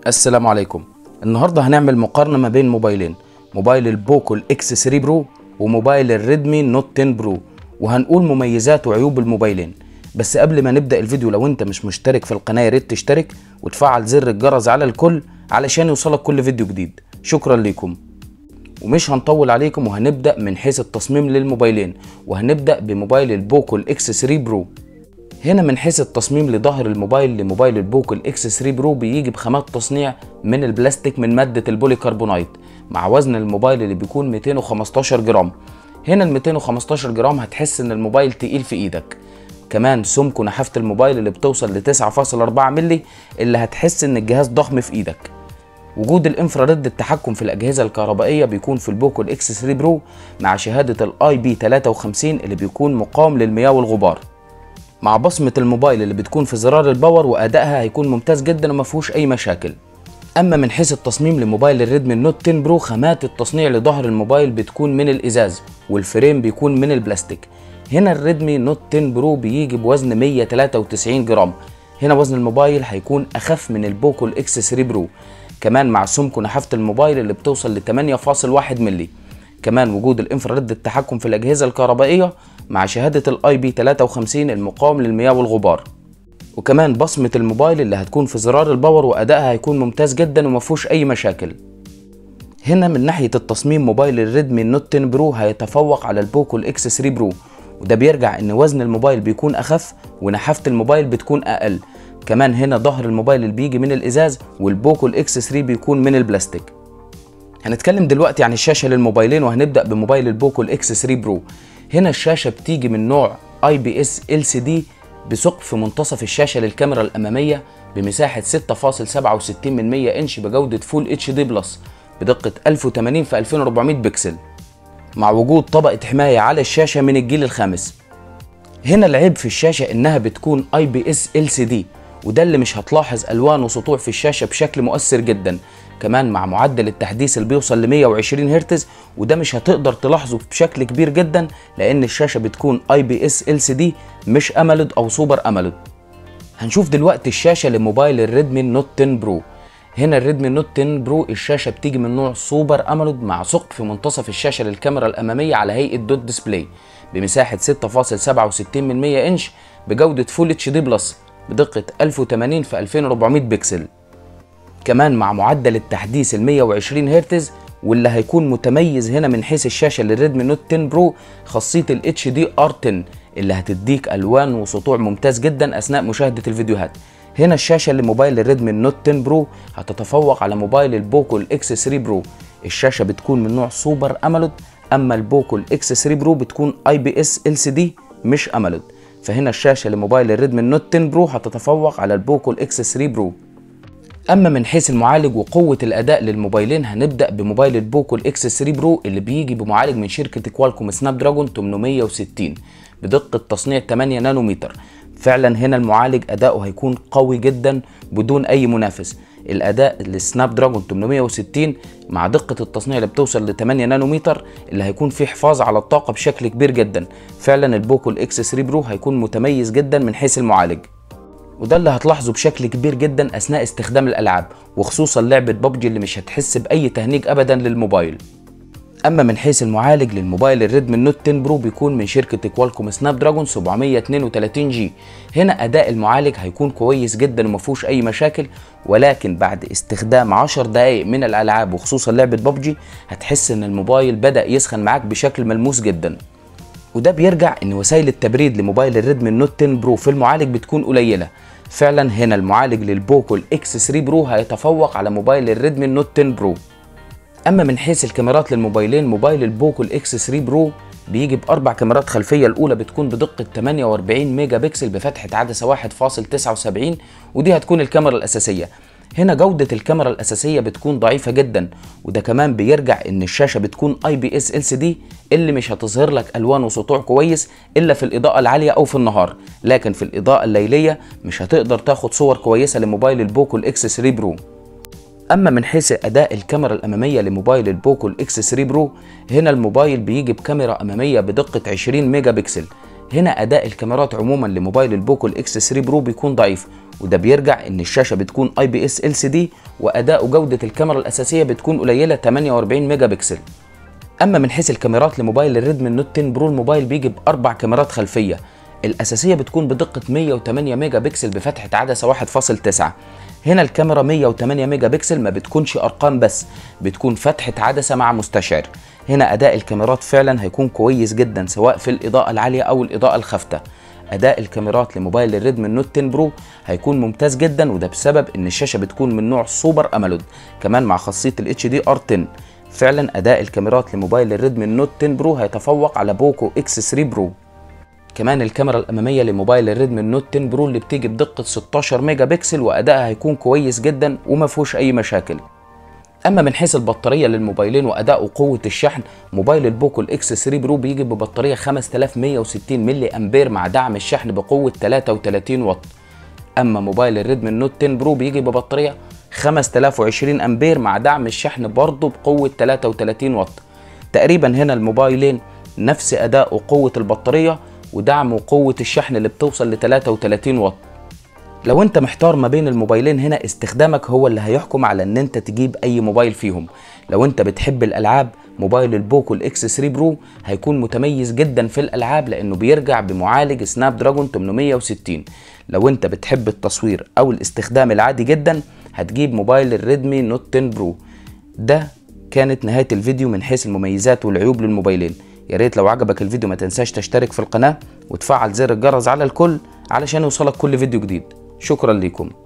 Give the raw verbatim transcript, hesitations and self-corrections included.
السلام عليكم. النهارده هنعمل مقارنة ما بين موبايلين، موبايل البوكو اكس ثري برو وموبايل الريدمي نوت عشرة برو، وهنقول مميزات وعيوب الموبايلين. بس قبل ما نبدأ الفيديو، لو انت مش مشترك في القناة يا ريت تشترك وتفعل زر الجرس على الكل علشان يوصلك كل فيديو جديد. شكرا لكم. ومش هنطول عليكم وهنبدأ من حيث التصميم للموبايلين، وهنبدأ بموبايل البوكو اكس ثري برو. هنا من حيث التصميم لظهر الموبايل لموبايل البوكو اكس ثري برو بيجي بخامات تصنيع من البلاستيك من مادة البوليكربونايت، مع وزن الموبايل اللي بيكون مئتين وخمستاشر جرام. هنا ال مئتين وخمستاشر جرام هتحس ان الموبايل تقيل في ايدك. كمان سمك ونحافة الموبايل اللي بتوصل ل تسعة فاصلة أربعة مللي، اللي هتحس ان الجهاز ضخم في ايدك. وجود الانفراريد التحكم في الاجهزه الكهربائيه بيكون في البوكو اكس ثري برو مع شهاده الاي بي ثلاثة وخمسين اللي بيكون مقاوم للمياه والغبار، مع بصمه الموبايل اللي بتكون في زرار الباور، وادائها هيكون ممتاز جدا وما فيهوش اي مشاكل. اما من حيث التصميم لموبايل الريدمي نوت عشرة برو، خامات التصنيع لظهر الموبايل بتكون من الازاز والفريم بيكون من البلاستيك. هنا الريدمي نوت عشرة برو بيجي بوزن مئة وثلاثة وتسعين جرام. هنا وزن الموبايل هيكون اخف من البوكو اكس ثري برو، كمان مع سمك ونحافة الموبايل اللي بتوصل ل ثمانية فاصلة واحد مللي. كمان وجود الانفراريد التحكم في الاجهزه الكهربائيه مع شهاده الاي بي ثلاثة وخمسين المقاوم للمياه والغبار، وكمان بصمه الموبايل اللي هتكون في زرار الباور، وادائها هيكون ممتاز جدا وما فيهوش اي مشاكل. هنا من ناحيه التصميم موبايل الريدمي نوت عشرة برو هيتفوق على البوكو اكس ثري برو، وده بيرجع ان وزن الموبايل بيكون اخف ونحافه الموبايل بتكون اقل. كمان هنا ظهر الموبايل اللي بيجي من الازاز، والبوكو اكس ثري بيكون من البلاستيك. هنتكلم دلوقتي عن الشاشه للموبايلين، وهنبدا بموبايل البوكو اكس ثري برو. هنا الشاشه بتيجي من نوع اي بي اس ال سي دي بثقب في منتصف الشاشه للكاميرا الاماميه بمساحه ستة فاصلة سبعة وستين من مية انش بجوده فول اتش دي بلس بدقه ألف وثمانين في ألفين وأربعمية بكسل، مع وجود طبقه حمايه على الشاشه من الجيل الخامس. هنا العيب في الشاشه انها بتكون اي بي اس ال سي دي، وده اللي مش هتلاحظ الوان وسطوع في الشاشه بشكل مؤثر جدا. كمان مع معدل التحديث اللي بيوصل ل مئة وعشرين هرتز، وده مش هتقدر تلاحظه بشكل كبير جدا لان الشاشه بتكون اي بي اس ال سي دي مش اموليد او سوبر اموليد. هنشوف دلوقتي الشاشه لموبايل الريدمي نوت عشرة برو. هنا الريدمي نوت عشرة برو الشاشه بتيجي من نوع سوبر اموليد مع ثقب في منتصف الشاشه للكاميرا الاماميه على هيئه دوت ديسبلاي بمساحه ستة فاصلة سبعة وستين من مية انش بجوده فول اتش دي بلس بدقه ألف وثمانين في ألفين وأربعمية بكسل، كمان مع معدل التحديث ال مئة وعشرين هرتز. واللي هيكون متميز هنا من حيث الشاشه للريدمي نوت عشرة برو خاصيه ال اتش دي ار عشرة اللي هتديك الوان وسطوع ممتاز جدا اثناء مشاهده الفيديوهات. هنا الشاشه لموبايل الريدمي نوت عشرة برو هتتفوق على موبايل البوكو اكس ثري برو. الشاشه بتكون من نوع سوبر اموليد، اما البوكو اكس ثري برو بتكون اي بي اس ال سي دي مش اموليد. فهنا الشاشه لموبايل الريدمي نوت عشرة برو هتتفوق على البوكو اكس ثري برو. اما من حيث المعالج وقوه الاداء للموبايلين، هنبدا بموبايل البوكو اكس ثري برو اللي بيجي بمعالج من شركه كوالكوم سناب دراجون ثمانمية وستين بدقه تصنيع ثمانية نانومتر. فعلا هنا المعالج اداؤه هيكون قوي جدا بدون اي منافس. الاداء للسناب دراجون ثمانمية وستين مع دقه التصنيع اللي بتوصل ل ثمانية نانومتر اللي هيكون فيه حفاظ على الطاقه بشكل كبير جدا. فعلا البوكو اكس ثري برو هيكون متميز جدا من حيث المعالج، وده اللي هتلاحظه بشكل كبير جدا اثناء استخدام الالعاب، وخصوصا لعبه ببجي اللي مش هتحس باي تهنيج ابدا للموبايل. اما من حيث المعالج للموبايل الريدمي نوت عشرة برو بيكون من شركه كوالكوم سناب دراجون سبعمية واثنين وثلاثين جي. هنا اداء المعالج هيكون كويس جدا وما فيهوش اي مشاكل، ولكن بعد استخدام عشر دقائق من الالعاب وخصوصا لعبه ببجي هتحس ان الموبايل بدا يسخن معاك بشكل ملموس جدا. وده بيرجع ان وسائل التبريد لموبايل الريدمي نوت عشرة برو في المعالج بتكون قليله. فعلا هنا المعالج للبوكو اكس ثري برو هيتفوق على موبايل الريدمي نوت عشرة برو. اما من حيث الكاميرات للموبايلين، موبايل البوكو اكس ثري برو بيجي باربع كاميرات خلفيه. الاولى بتكون بدقه ثمانية وأربعين ميجا بكسل بفتحه عدسه واحد فاصلة تسعة وسبعين، ودي هتكون الكاميرا الاساسيه. هنا جودة الكاميرا الأساسية بتكون ضعيفة جدا، وده كمان بيرجع إن الشاشة بتكون اي بي اس ال سي دي اللي مش هتظهر لك ألوان وسطوع كويس إلا في الإضاءة العالية أو في النهار، لكن في الإضاءة الليلية مش هتقدر تاخد صور كويسة لموبايل البوكو اكس ثري برو. اما من حيث اداء الكاميرا الاماميه لموبايل البوكو اكس ثري برو، هنا الموبايل بيجي بكاميرا اماميه بدقه عشرين ميجا بكسل. هنا اداء الكاميرات عموما لموبايل البوكو الاكس ثري برو بيكون ضعيف، وده بيرجع ان الشاشه بتكون اي بي اس ال سي دي، واداء وجوده الكاميرا الاساسيه بتكون قليله ثمانية وأربعين ميجا بكسل. اما من حيث الكاميرات لموبايل الريدمي نوت عشرة برو، الموبايل بيجي باربع كاميرات خلفيه، الاساسيه بتكون بدقه مية وتمانية ميجا بكسل بفتحه عدسه واحد فاصلة تسعة. هنا الكاميرا مية وتمانية ميجا بكسل ما بتكونش ارقام بس، بتكون فتحه عدسه مع مستشعر. هنا اداء الكاميرات فعلا هيكون كويس جدا سواء في الاضاءه العاليه او الاضاءه الخافته. اداء الكاميرات لموبايل الريدمي نوت عشرة برو هيكون ممتاز جدا، وده بسبب ان الشاشه بتكون من نوع سوبر اموليد، كمان مع خاصيه الاتش دي ار عشرة. فعلا اداء الكاميرات لموبايل الريدمي نوت عشرة برو هيتفوق على بوكو اكس ثري برو. كمان الكاميرا الاماميه لموبايل الريدمي نوت عشرة برو اللي بتيجي بدقه ستاشر ميجا بكسل، وادائها هيكون كويس جدا وما فيهوش اي مشاكل. اما من حيث البطاريه للموبايلين واداء وقوه الشحن، موبايل البوكو الاكس ثري برو بيجي ببطاريه خمسة آلاف ومية وستين ملي امبير مع دعم الشحن بقوه تلاتة وتلاتين واط. اما موبايل الريدمي نوت عشرة برو بيجي ببطاريه خمسة آلاف وعشرين امبير مع دعم الشحن برضه بقوه تلاتة وتلاتين واط. تقريبا هنا الموبايلين نفس اداء وقوه البطاريه ودعم وقوه الشحن اللي بتوصل ل تلاتة وتلاتين واط. لو انت محتار ما بين الموبايلين، هنا استخدامك هو اللي هيحكم على ان انت تجيب اي موبايل فيهم. لو انت بتحب الالعاب، موبايل البوكو الاكس ثري برو هيكون متميز جدا في الالعاب لانه بيرجع بمعالج سناب دراجون تمنمية وستين. لو انت بتحب التصوير او الاستخدام العادي جدا، هتجيب موبايل الريدمي نوت عشرة برو. ده كانت نهاية الفيديو من حيث المميزات والعيوب للموبايلين. يا ريت لو عجبك الفيديو ما تنساش تشترك في القناة وتفعل زر الجرس على الكل علشان يوصلك كل فيديو جديد. شكرا لكم.